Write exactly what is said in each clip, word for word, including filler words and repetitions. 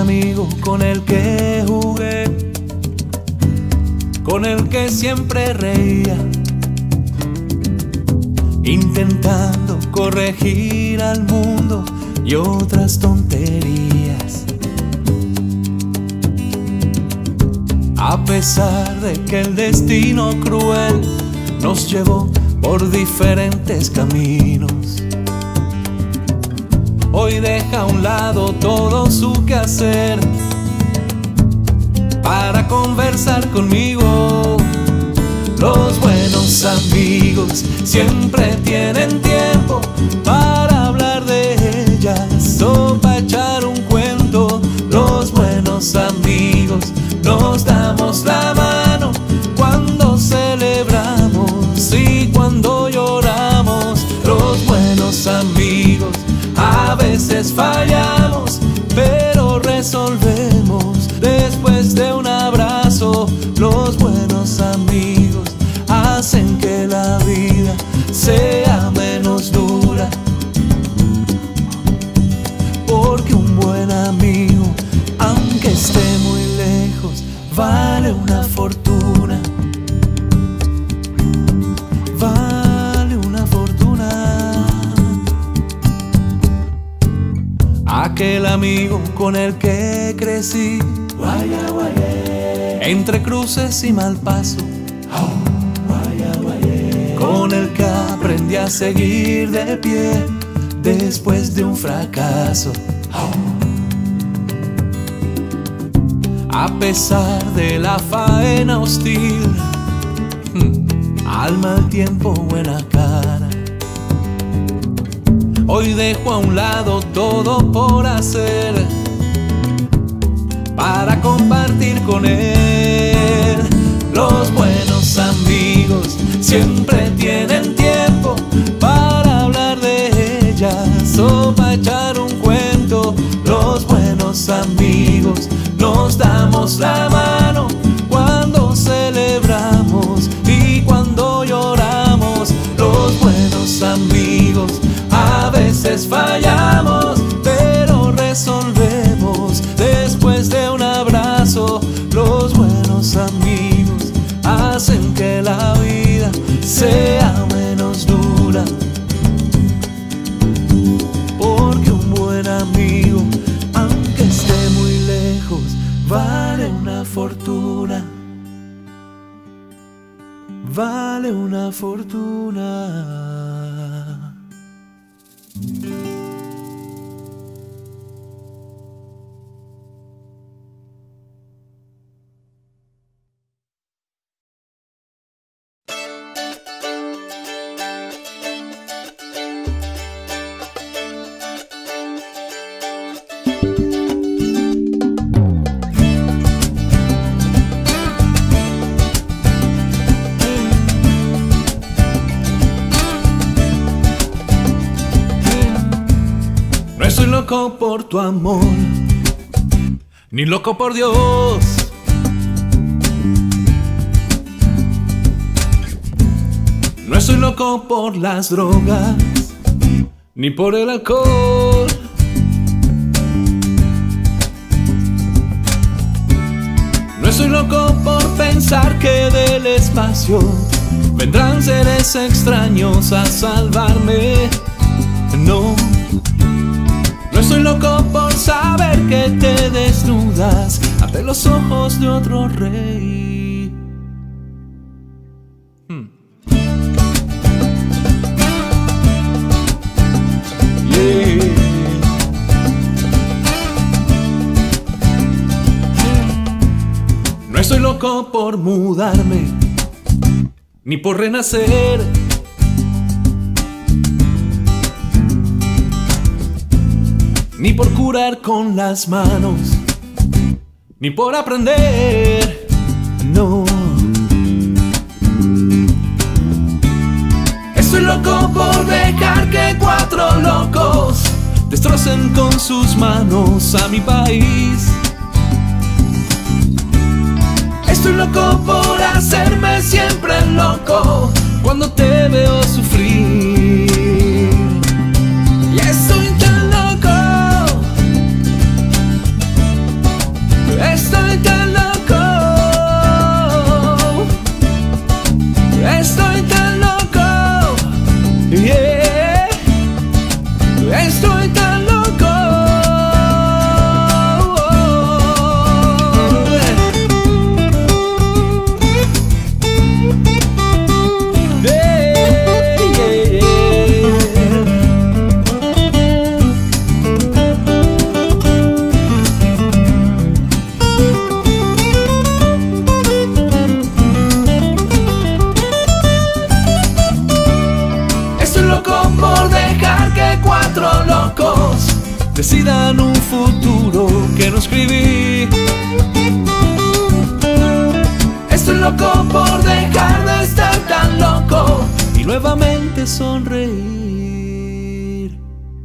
amigo con el que jugué, con el que siempre reía, intentando corregir al mundo y otras tonterías. A pesar de que el destino cruel nos llevó por diferentes caminos, hoy deja a un lado todo su quehacer para conversar conmigo. Los buenos amigos siempre tienen tiempo para hablar de ellas o para echar un cuento. Los buenos amigos nos damos la mano cuando celebramos y cuando lloramos. Los buenos amigos a veces fallamos, pero resolvemos después de un abrazo. Los buenos amigos hacen que la vida sea menos dura, porque un buen amigo, aunque esté muy lejos, vale una fortuna. Vale una fortuna. Aquel amigo con el que crecí, guaya, guaya, entre cruces y mal paso, guaya, guaya, con el que aprendí a seguir de pie después de un fracaso. A pesar de la faena hostil, al mal tiempo buena cara, hoy dejo a un lado todo por hacer para compartir con él. Los buenos amigos siempre tienen tiempo para hablar de ellas o para echar un cuento. Los buenos amigos nos damos la mano cuando celebramos y cuando lloramos. Los buenos amigos a veces fallamos, pero resolvemos después de un abrazo. Los buenos amigos hacen que la vida sea menos dura, porque un buen amigo, aunque esté muy lejos, vale una fortuna. Vale una fortuna. No estoy loco por tu amor, ni loco por Dios. No estoy loco por las drogas, ni por el alcohol. No estoy loco por pensar que del espacio vendrán seres extraños a salvarme. No. No estoy loco por saber que te desnudas ante los ojos de otro rey. Hmm. Yeah. No estoy loco por mudarme, ni por renacer. Ni por curar con las manos, ni por aprender, no. Estoy loco por dejar que cuatro locos destrocen con sus manos a mi país. Estoy loco por hacerme siempre loco cuando te veo sufrir. Y estoy tan loco decidan un futuro que no escribí. Estoy loco por dejar de estar tan loco y nuevamente sonreír.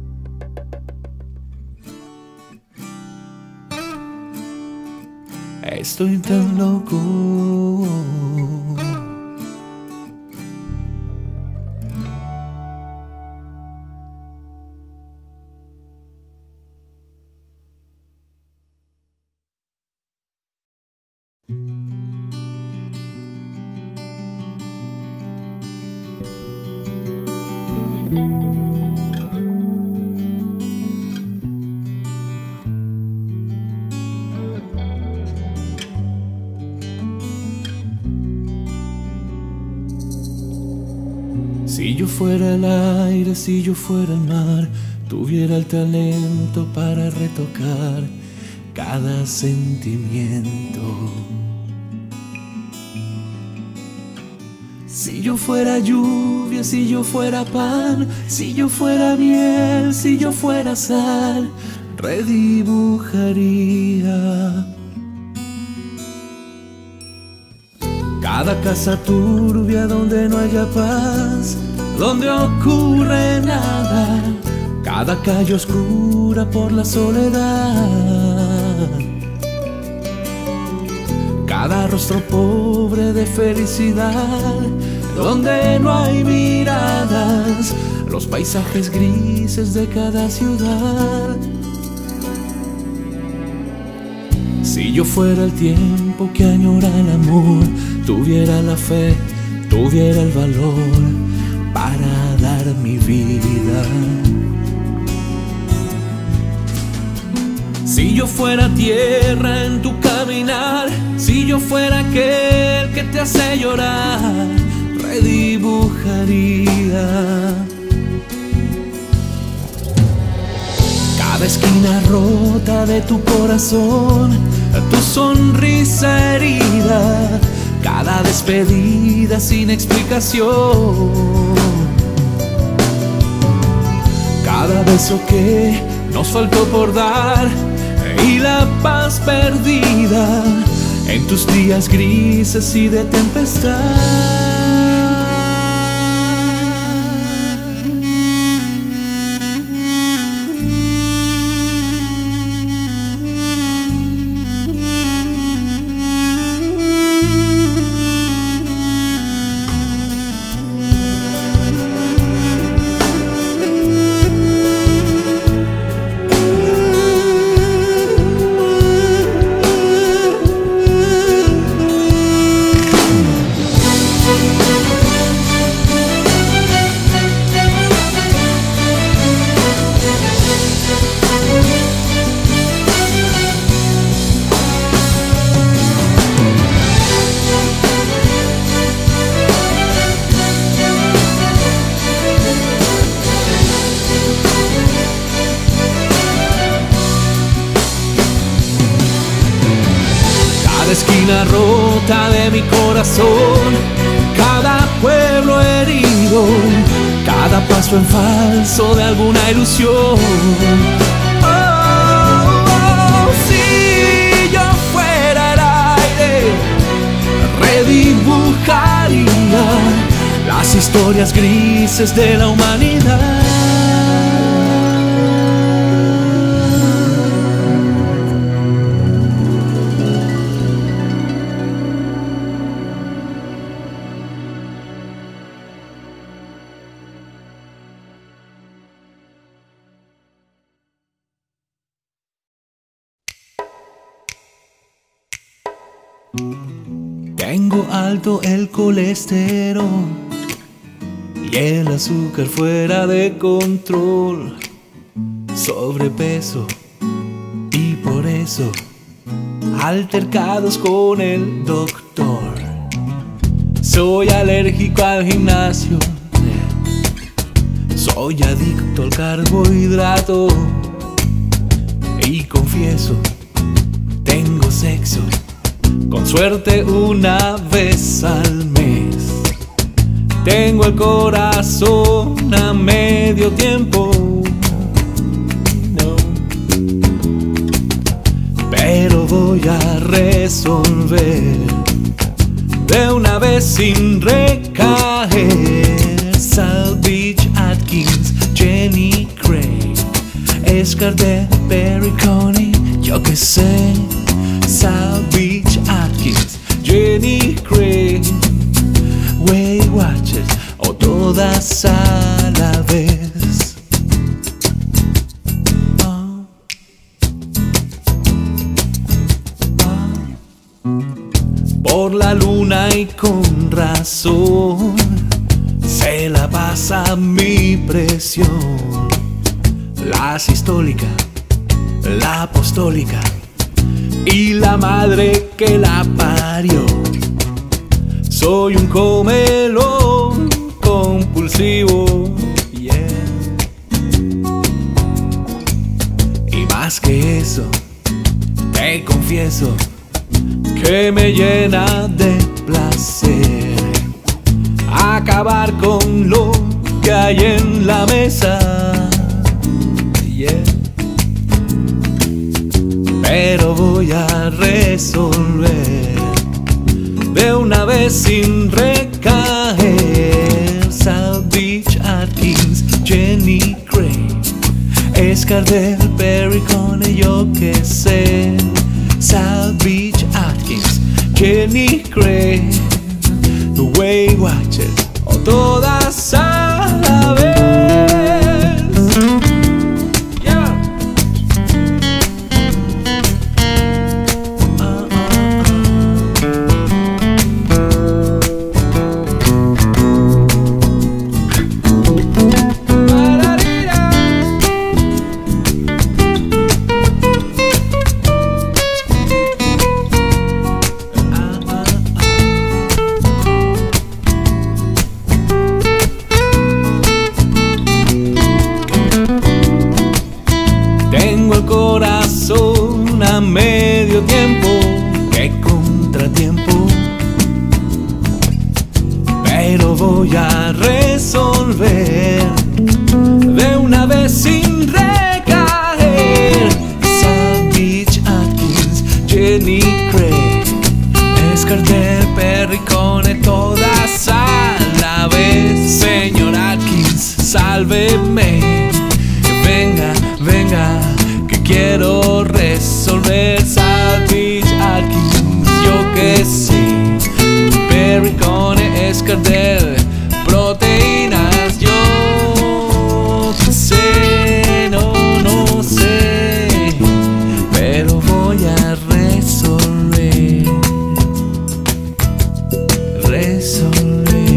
Estoy tan loco. Si yo fuera el aire, si yo fuera el mar, tuviera el talento para retocar cada sentimiento. Si yo fuera lluvia, si yo fuera pan, si yo fuera miel, si yo fuera sal, redibujaría cada casa turbia donde no haya paz, donde ocurre nada, cada calle oscura por la soledad, cada rostro pobre de felicidad, donde no hay miradas, los paisajes grises de cada ciudad. Si yo fuera el tiempo que añora el amor, tuviera la fe, tuviera el valor para dar mi vida. Si yo fuera tierra en tu caminar, si yo fuera aquel que te hace llorar, redibujaría cada esquina rota de tu corazón, tu sonrisa herida, cada despedida sin explicación, cada beso que nos faltó por dar y la paz perdida en tus días grises y de tempestad. Esquina rota de mi corazón, cada pueblo herido, cada paso en falso de alguna ilusión. Oh, oh, si yo fuera el aire, redibujaría las historias grises de la humanidad. Tengo alto el colesterol y el azúcar fuera de control, sobrepeso y por eso altercados con el doctor. Soy alérgico al gimnasio, soy adicto al carbohidrato y confieso, tengo sexo con suerte una vez al mes. Tengo el corazón a medio tiempo, no. resolver de una vez sin recaer. Salvage Atkins, Jenny Craig, Escardé, Perry Coney, yo que sé. Salvage Atkins, Jenny Craig, Weight Watchers o todas a la vez. Oh. Oh. Por la luna y con razón se la pasa mi presión. La sistólica, la apostólica y la madre que la parió. Soy un comelón compulsivo, yeah. Y más que eso, te confieso que me llena de placer acabar con lo que hay en la mesa, yeah. Pero voy a resolver de una vez sin recaer. Salvage Atkins, Jenny Craig, Escardé, Perry Coney, yo que sé. Salvage Atkins, Jenny Craig, Weight Watchers o todas a la vez. Corazón a medio tiempo, qué contratiempo, pero voy a resolver de una vez sin recaer. Salvage Atkins, Jenny Craig, Escardé, Perry Coney, todas a la vez. Señor Atkins, sálveme, venga, venga, quiero resolver. Salvage Atkins, yo que sé. Perry Coney, Escardé, proteínas, yo que sé. No, no sé, pero voy a resolver. Resolver.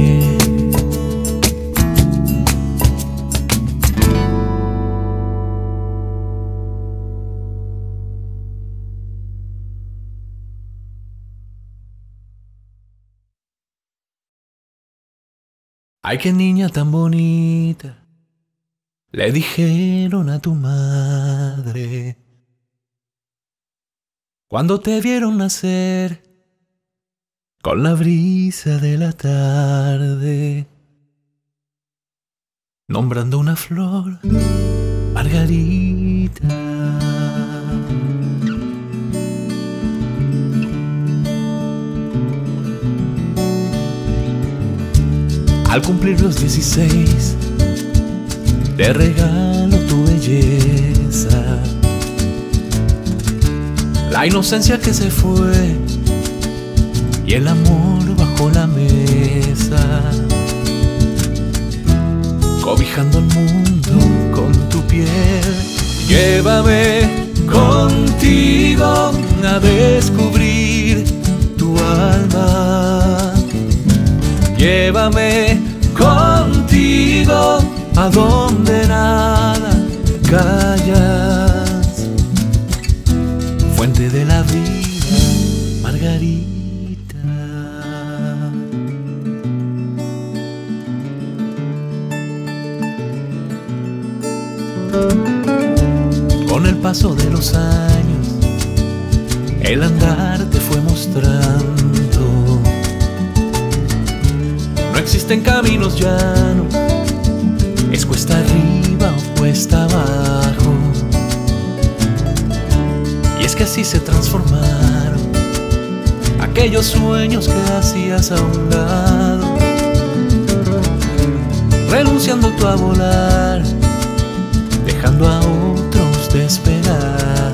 Ay, qué niña tan bonita, le dijeron a tu madre cuando te vieron nacer con la brisa de la tarde, nombrando una flor, Margarita. Al cumplir los dieciséis, te regalo tu belleza, la inocencia que se fue y el amor bajo la mesa, cobijando el mundo con tu piel. Llévame contigo a descubrir tu alma. Llévame contigo a donde nada callas, fuente de la vida, Margarita. Con el paso de los años, el andar te fue mostrando. No existen caminos llanos, es cuesta arriba o cuesta abajo. Y es que así se transformaron aquellos sueños que hacías a un lado, renunciando tú a volar, dejando a otros despegar.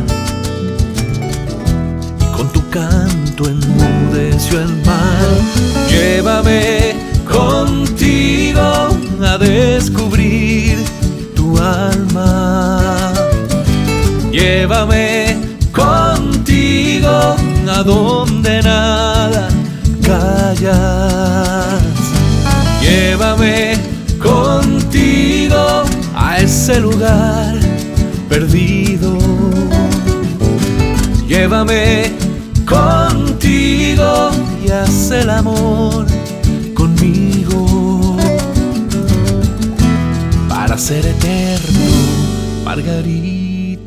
Y con tu canto enmudeció el mar. Llévame contigo a descubrir tu alma. Llévame contigo a donde nada callas. Llévame contigo a ese lugar perdido. Llévame contigo y haz el amor conmigo para ser eterno, Margarita.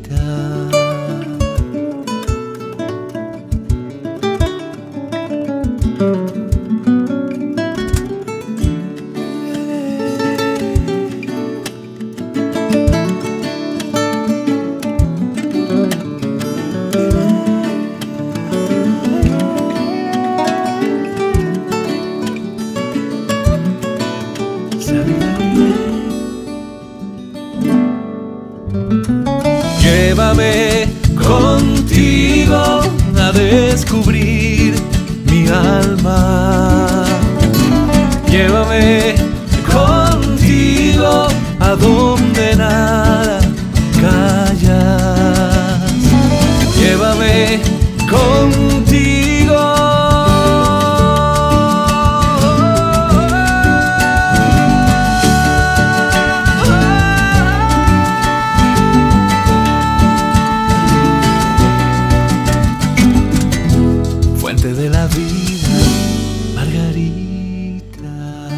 Llévame contigo a descubrir mi alma. Llévame contigo a donde nada callas. Llévame contigo. De la vida, Margarita.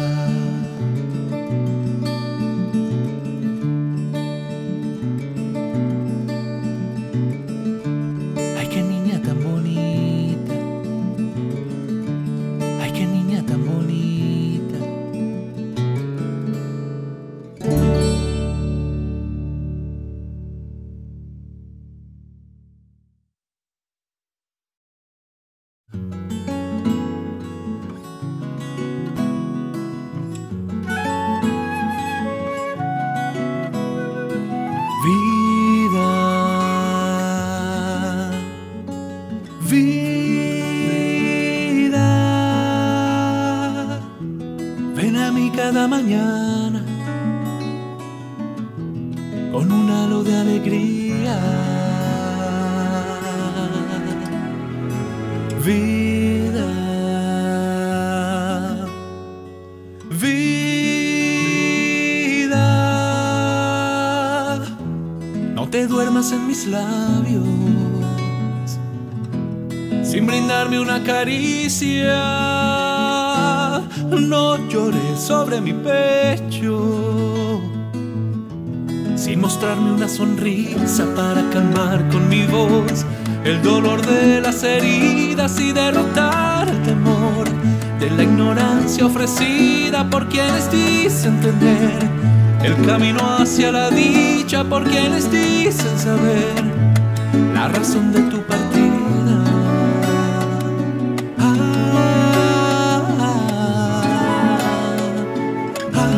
Ay, qué niña tan bonita. Ay, qué niña tan bonita. Vida, vida, ven a mí cada mañana con un halo de alegría. Vida, vida, no te duermas en mis labios sin brindarme una caricia. No llores sobre mi pecho sin mostrarme una sonrisa para calmar con mi voz el dolor de las heridas y derrotar el temor de la ignorancia ofrecida por quienes dicen tener el camino hacia la dicha, por quienes dicen saber la razón de tu partida. Ah, ah, ah, ah.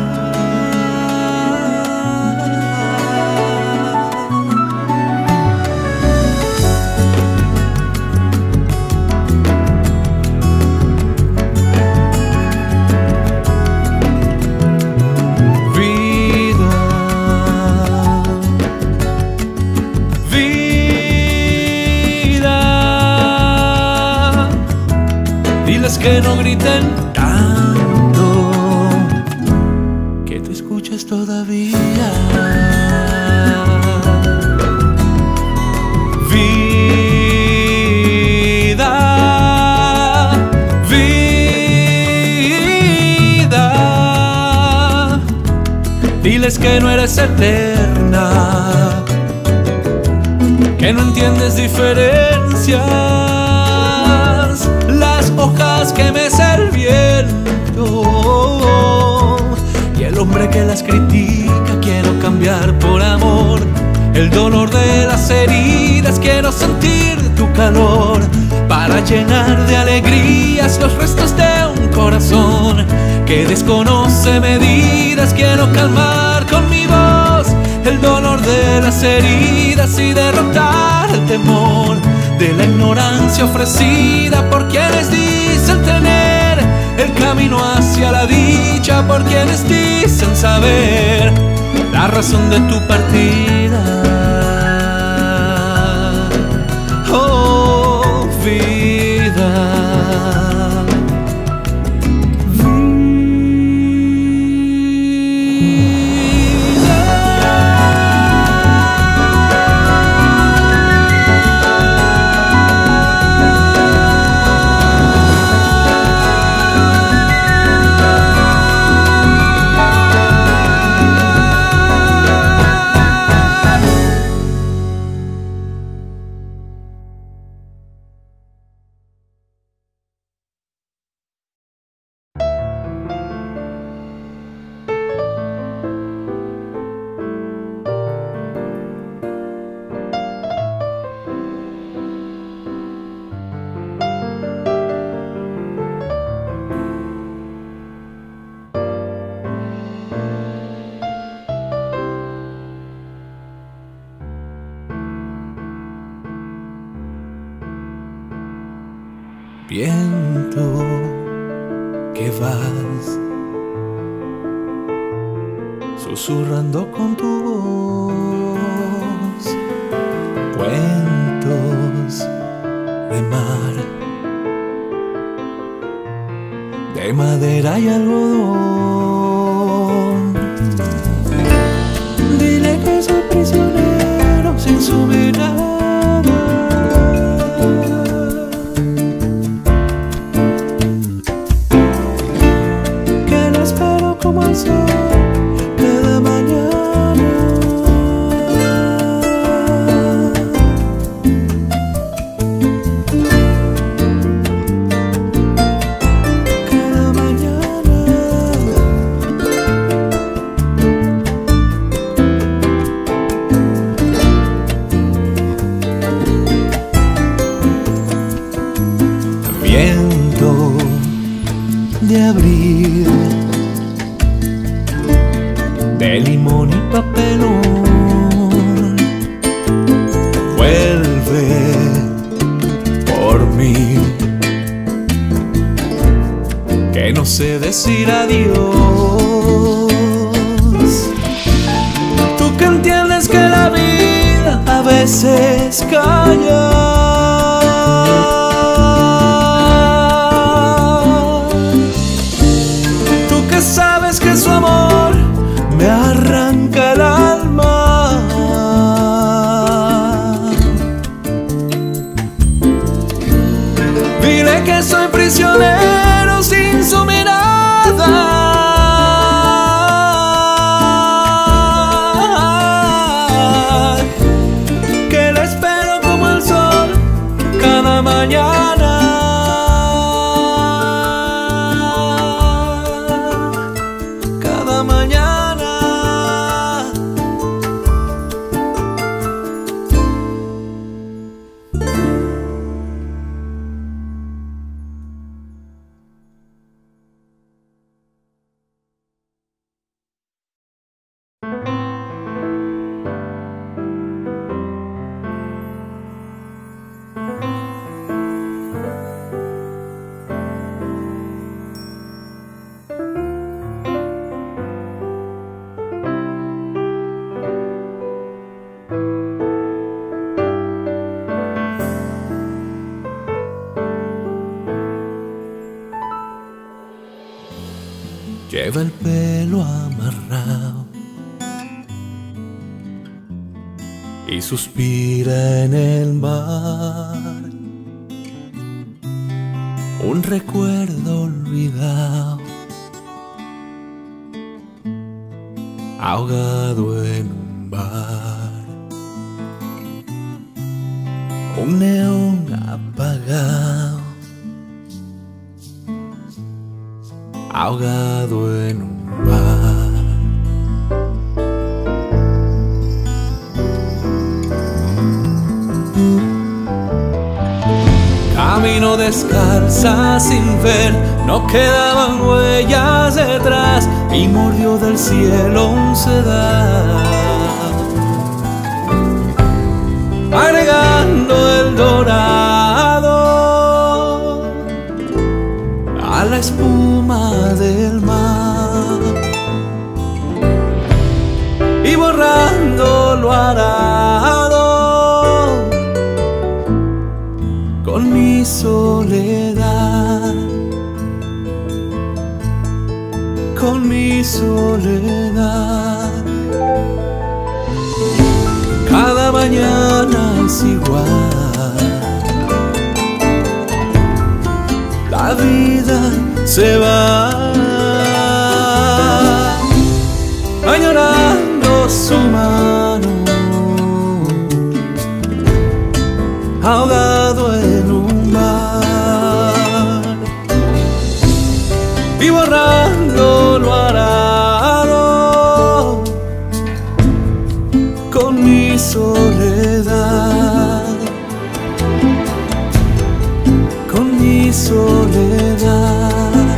Diles que no griten tanto, que tú escuchas todavía. Vida, vida, diles que no eres eterna, que no entiendes diferencias, las hojas que mece el viento y el hombre que las critica. Quiero cambiar por amor el dolor de las heridas, quiero sentir tu calor para para llenar de alegrías los restos de un corazón que desconoce medidas. Quiero calmar con mi voz el dolor de las heridas y derrotar el temor de la ignorancia ofrecida por quienes dicen tener el camino hacia la dicha, por quienes dicen saber la razón de tu partida. Oh, vida. Viento que vas susurrando con tu voz cuentos de mar, de madera y algodón. Dile que soy prisionero sin su mirada, como el sol de la mañana. Cada mañana. Viento de abril, de limón y papelón, vuelve por mí, que no sé decir adiós. Tú que entiendes que la vida a veces calla, tú que sabes que su amor me arranca el alma. Dile que soy prisionero sin su mirada, que le espero como el sol cada mañana. Cada mañana. Lleva el pelo amarrado y suspira en el mar, un recuerdo olvidado, ahogado en un bar, un neón apagado, ahogado en un bar. Camino caminando descalza sin ver, no quedaban huellas detrás, y mordió del cielo un sedal, agregando el dorado a la espuma del mar y borrando lo arado con mi soledad, con mi soledad. Cada mañana es igual, la vida se va añorando su mano, ahogado en un mar y borrando lo arado con mi soledad, con mi soledad.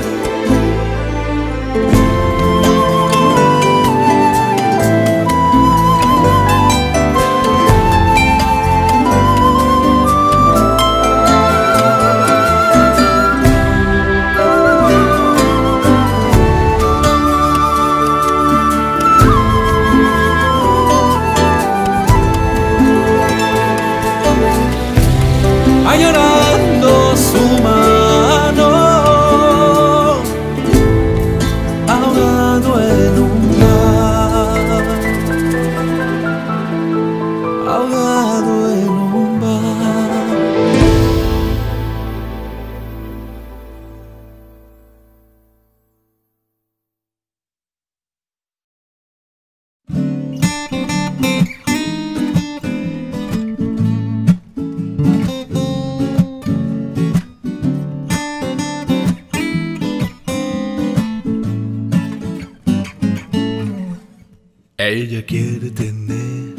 Añorando su mano, ahogado en un mar, ahogado en un mar. Ella quiere tener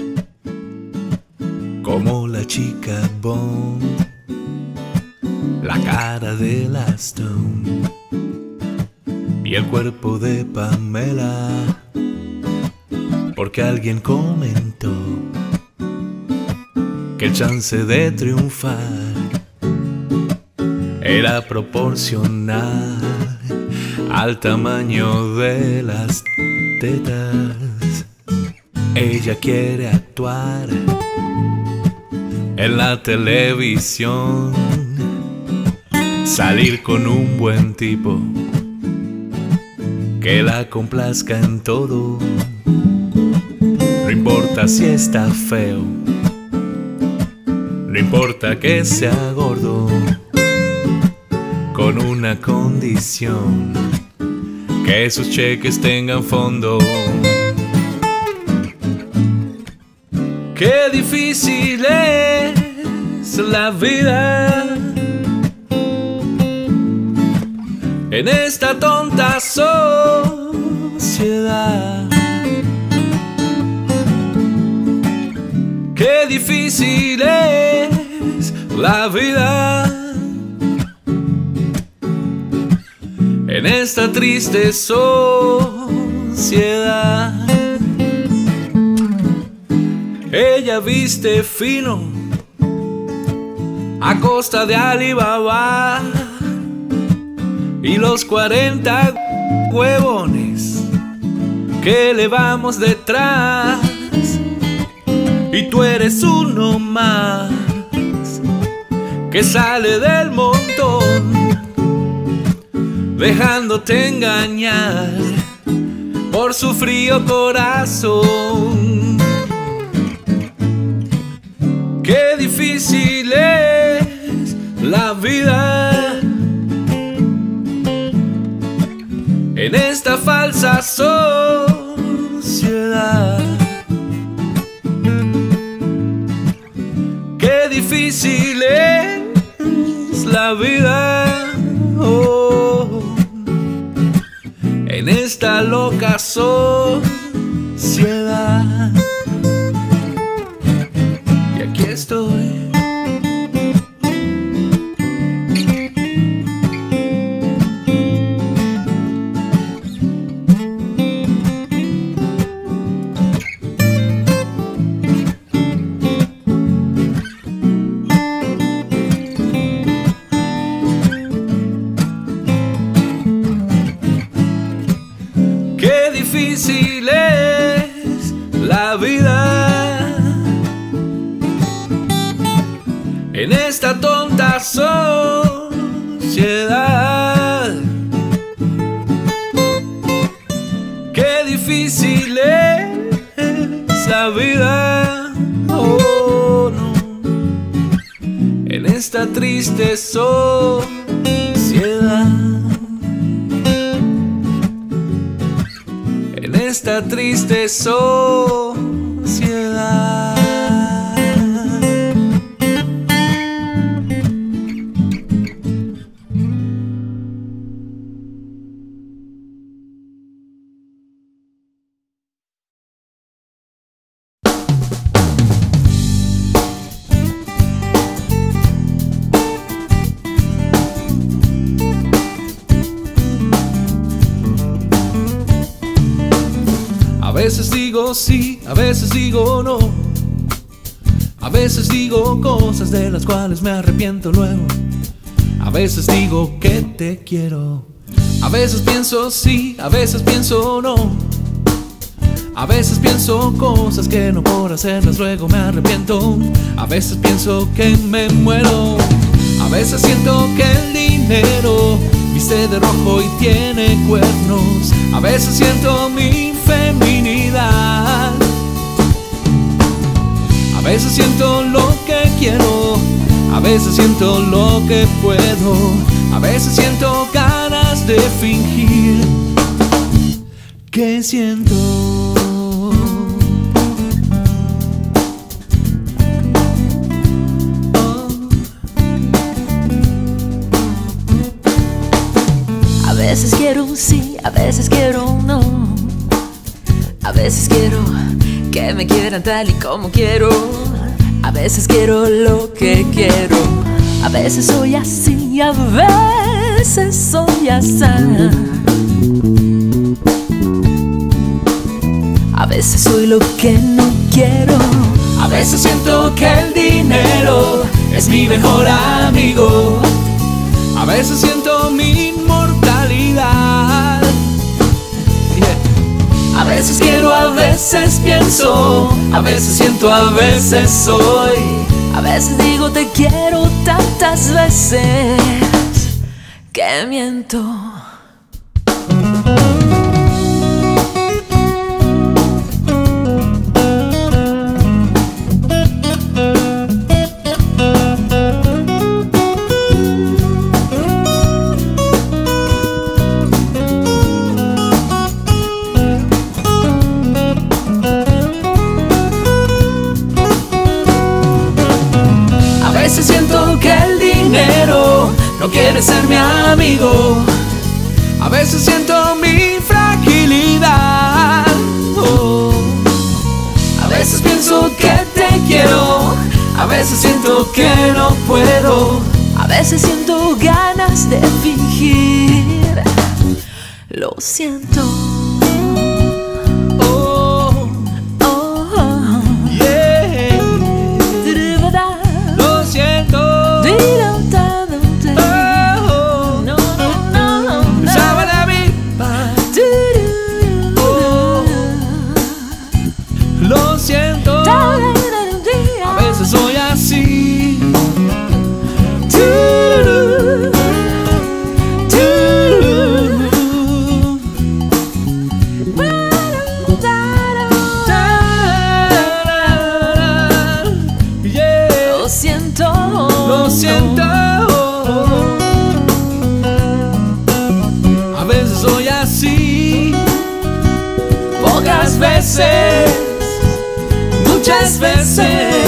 como la chica Bond, la cara de la Stone y el cuerpo de Pamela, porque alguien comentó que el chance de triunfar era proporcional al tamaño de las tetas. Ella quiere actuar en la televisión, salir con un buen tipo que la complazca en todo. No importa si está feo, no importa que sea gordo, con una condición: que sus cheques tengan fondo. Qué difícil es la vida en esta tonta sociedad. Qué difícil es la vida en esta triste sociedad. Ella viste fino a costa de Alibaba y los cuarenta huevones que le vamos detrás, y tú eres uno más que sale del montón, dejándote engañar por su frío corazón. Qué difícil es la vida en esta falsa sociedad. Qué difícil es la vida, oh, en esta loca sociedad. Y aquí estoy difícil es la vida en esta tonta sociedad. Qué difícil es la vida, oh no, en esta triste sociedad. En esta triste sociedad. A veces digo sí, a veces digo no. A veces digo cosas de las cuales me arrepiento luego. A veces digo que te quiero. A veces pienso sí, a veces pienso no. A veces pienso cosas que no por hacerlas luego me arrepiento. A veces pienso que me muero. A veces siento que el dinero viste de rojo y tiene cuernos. A veces siento mi feminidad. A veces siento lo que quiero. A veces siento lo que puedo. A veces siento ganas de fingir que siento. A veces quiero un sí, a veces quiero un no. A veces quiero que me quieran tal y como quiero. A veces quiero lo que quiero. A veces soy así, a veces soy así. A veces soy lo que no quiero. A veces siento que el dinero es mi mejor amigo. A veces siento mi inmortalidad. Yeah. A veces quiero, a veces pienso. A veces siento, a veces soy. A veces digo te quiero tantas veces que miento. A veces siento que el dinero no quiere ser mi amigo. A veces siento mi fragilidad. Oh. A veces pienso que te quiero. A veces siento que no puedo. A veces siento ganas de fingir. Lo siento. Lo siento, a veces soy así. Lo siento, lo siento. A veces soy así. Pocas veces, muchas veces.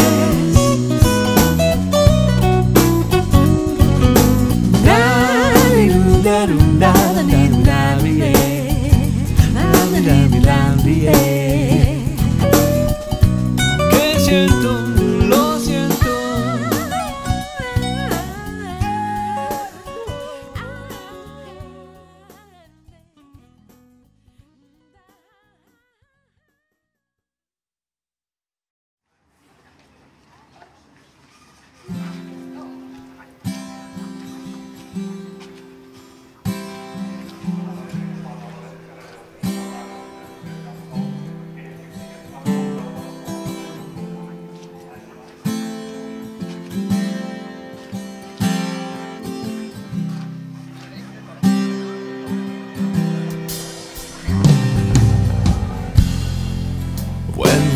Que siento, lo siento.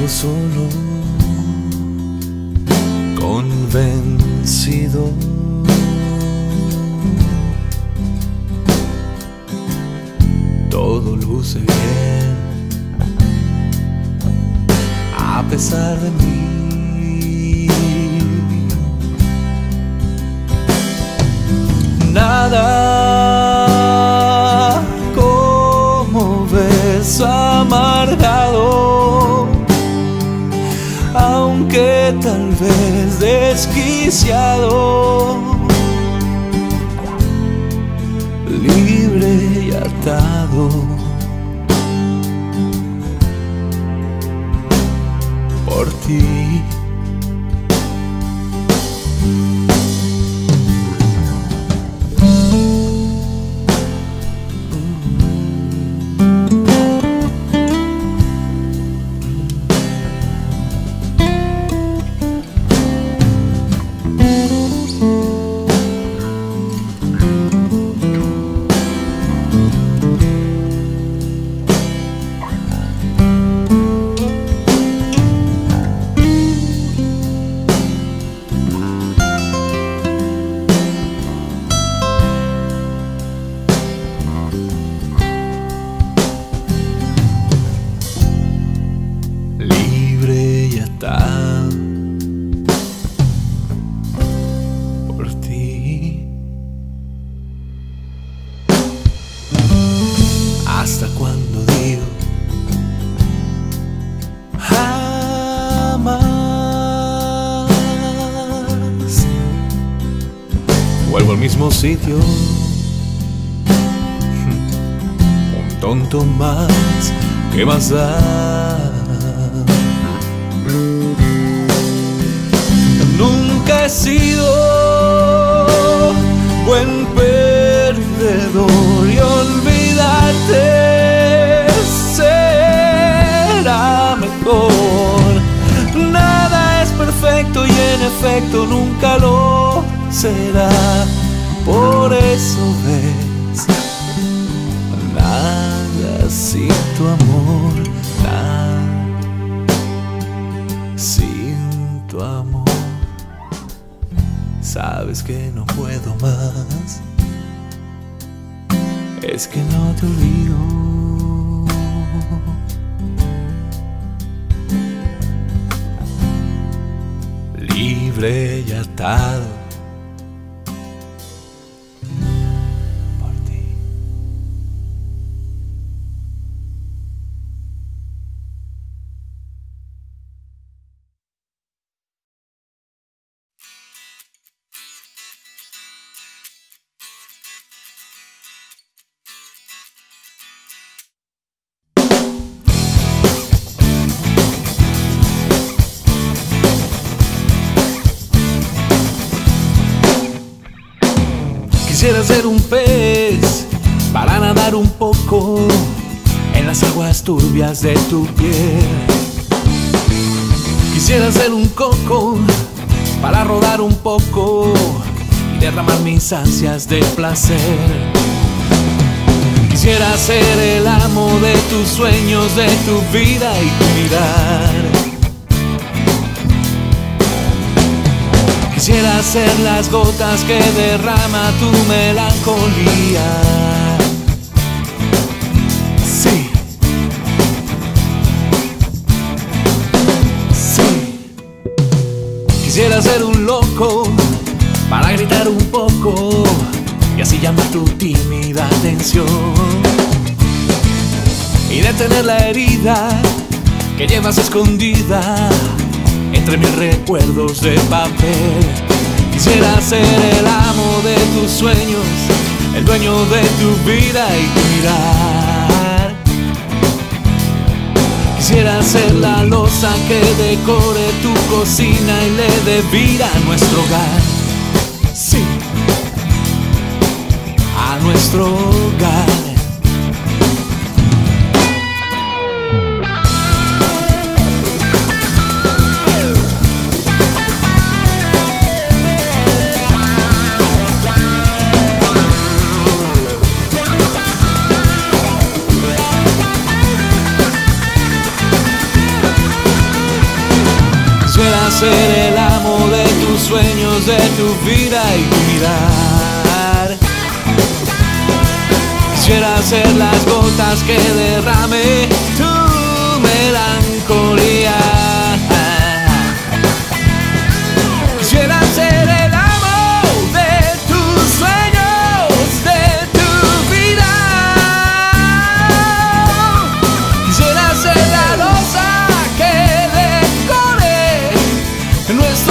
vivo solo, convencido. Todo luce bien, a pesar de mí. Nada como ves amargado, aunque tal vez desquiciado, libre y atado por ti. Por ti. Hasta cuando digo jamás, vuelvo al mismo sitio, un tonto más, ¿qué más da? Nunca he sido buen perdedor y olvidarte será mejor. Nada es perfecto y en efecto nunca lo será. Por eso ves, nada sin tu amor, nada sin tu amor. Sabes que no puedo más, es que no te olvido. Libre y atado por ti. Quisiera ser un pez para nadar un poco en las aguas turbias de tu piel. Quisiera ser un coco para rodar un poco y derramar mis ansias de placer. Quisiera ser el amo de tus sueños, de tu vida y tu mirar. Quisiera ser las gotas que derrama tu melancolía. Sí, sí. Quisiera ser un loco para gritar un poco y así llamar tu tímida atención y detener la herida que llevas escondida entre mis recuerdos de papel. Quisiera ser el amo de tus sueños, el dueño de tu vida y tu mirar. Quisiera ser la loza que decore tu cocina y le dé vida a nuestro hogar. Sí, a nuestro hogar. ser el amo de tus sueños, de tu vida y tu mirar. Quisiera ser las gotas que derrame tu melancolía. Quisiera ser el amo de tus sueños, de tu vida. Quisiera ser la rosa que decore nuestro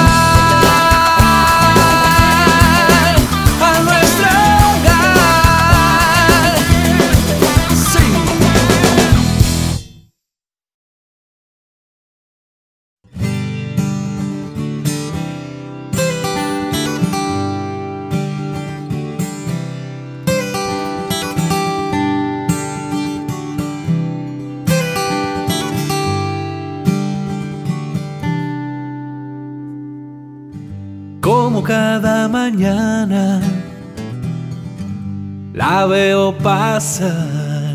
hogar, a nuestro hogar. Sí. Como cada mañana la veo pasar,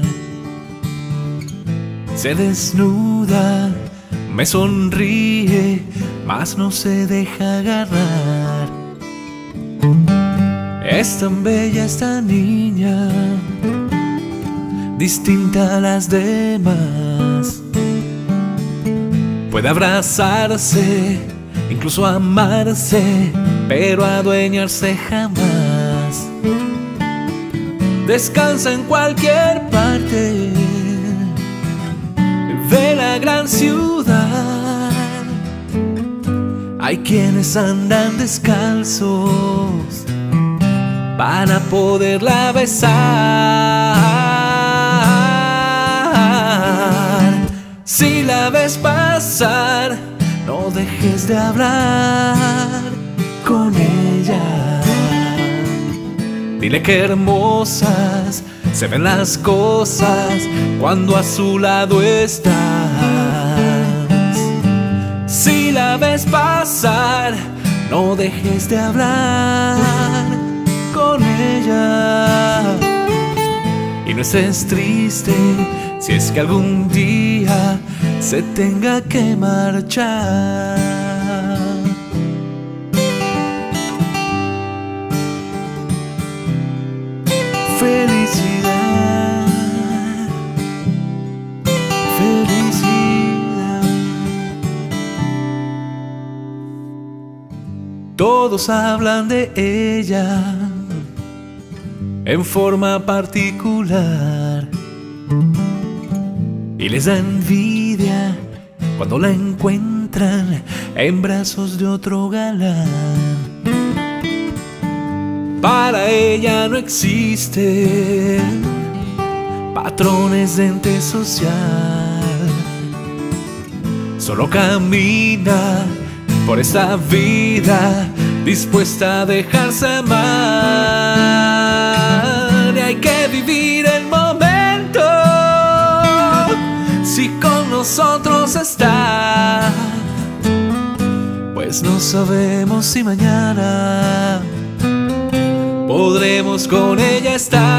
se desnuda, me sonríe, mas no se deja agarrar. Es tan bella esta niña, distinta a las demás. Puede abrazarse, incluso amarse, pero adueñarse jamás. Descansa en cualquier parte de la gran ciudad. Hay quienes andan descalzos para poderla besar. Si la ves pasar, no dejes de hablar con ella. Dile que hermosas se ven las cosas cuando a su lado estás. Si la ves pasar, no dejes de hablar con ella. Y no estés triste si es que algún día se tenga que marchar. Felicidad, felicidad. Todos hablan de ella en forma particular y les da envidia cuando la encuentran en brazos de otro galán. Para ella no existen patrones de ente social, solo camina por esta vida dispuesta a dejarse amar. Y hay que vivir el momento, si con nosotros está, pues no sabemos si mañana podremos con ella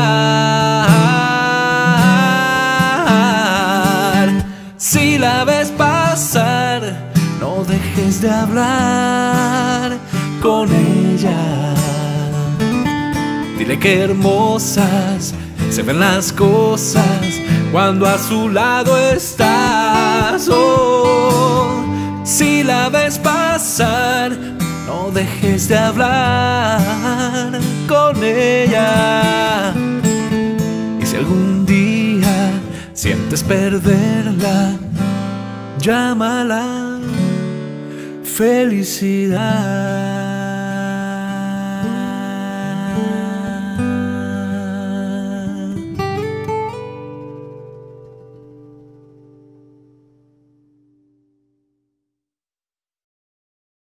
estar. Si la ves pasar, no dejes de hablar con ella. Dile que hermosas se ven las cosas cuando a su lado estás. Oh, si la ves pasar, no dejes de hablar con ella. Y si algún día sientes perderla, llámala felicidad.